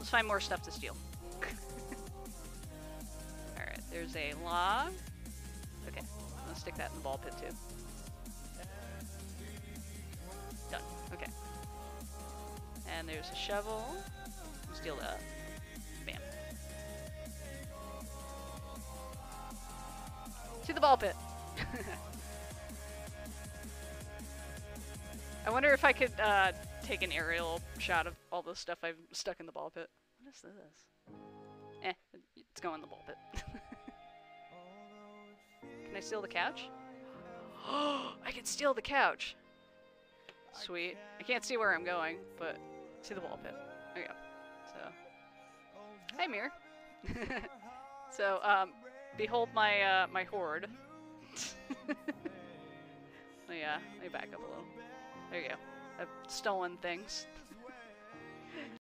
Let's find more stuff to steal. Alright, there's a log. Okay, I'm gonna stick that in the ball pit too. Done. Okay. And there's a shovel. Steal that. Bam. To the ball pit. I wonder if I could take an aerial shot of all the stuff I've stuck in the ball pit. What is this? It's going in the ball pit. Can I steal the couch? Oh, I can steal the couch. Sweet. I can't see where I'm going, but to the ball pit. There you go. So, hi mirror. So, behold my my hoard. Yeah, let me back up a little. There you go. I've stolen things.